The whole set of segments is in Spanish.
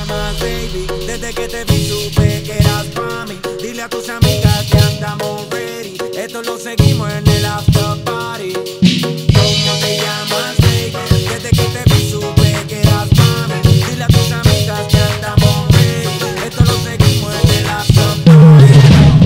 llamas, baby? Desde que te vi supe que eras pa' mí. Dile a tus amigas que andamos ready. Esto lo seguimos en el after party. ¿Cómo te llamas, baby? Desde que te vi supe que eras pa' mí. Dile a tus amigas que andamos ready. Esto lo seguimos en el after party.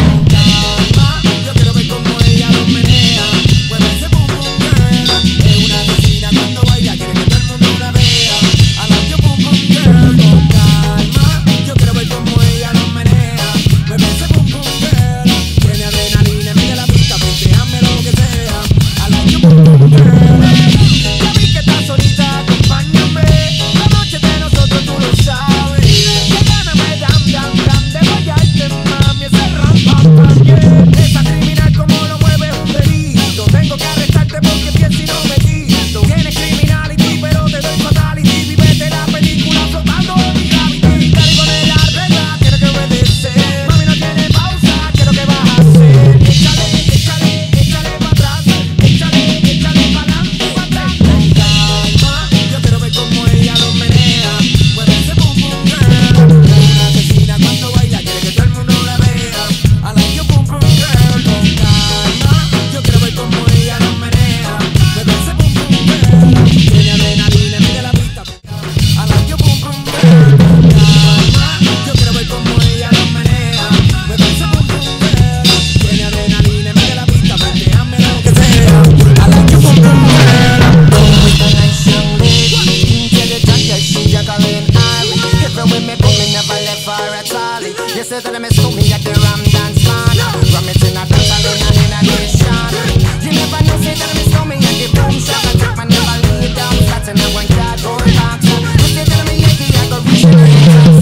Calma, yo quiero ver cómo ella lo menea. Mueve ese boom boom girl. Es una asesina cuando baila, quiere que todo el mundo la vea. I like your boom boom girl. Con calma, yo quiero ver cómo ella lo menea. Mueve ese boom boom girl. Tiene adrenalina, mete la pista, déjame lo que sea. I like your boom boom girl. Ya vi que estás solita, acompáñame. La noche de nosotros tú lo sabes. Que gana me dam dam dam de bailarte, mami, ese ram pam pam, yeah. Esa criminal como lo mueve es un delito. Tengo que arrestarte porque pienso y no me quito. Tienes criminality pero te doy fatality. Vivete la película flotando en mi gravity. Cargo de la regla, quiero que obedecer. Mami no tiene pausa, ¿qué es lo que vas a hacer? Échale, échale, échale pa' atrás. Échale, échale pa' adelante, pa' atrás. Con calma, yo quiero ver cómo ella lo menea. Mueve ese boom boom girl. Es una asesina cuando baila, quiere que todo el mundo la vea. I like your boom boom girl. Con calma, yo quiero ver cómo ella lo menea. Mueve ese boom boom girl. Tiene adrenalina, mete la pista. I like your boom boom girl. Con calma, yo quiero ver cómo ella lo menea. Mueve ese boom boom girl. Tiene adrenalina, mete la pista, déjame lo que sea. I like your boom boom girl. With a nice young lady, intelligent, yes, she a Korean Ari. Everywhere me go, me never left her at all. You say that me saw me at the Ram Dance Man. Ram it in a dance and in a nation. You never know, say that me saw me at the boom shop. I take my never lay down flat and I want cardboard box. You say that me Yankee, I go reach in the hands.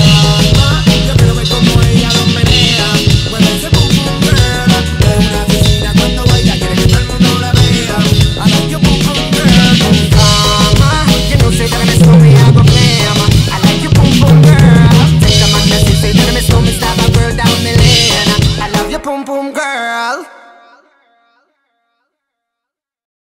Yo quiero ver cómo ella lo menea. Mueve ese boom boom girl. Es una asesina cuando baila, quiere que todo el mundo la vea. I like your boom boom girl. Con calma, you know say that me saw me, I go blame. I like your boom boom girl. Take the man that say that me saw me, stop a girl down the lane. I love your boom boom.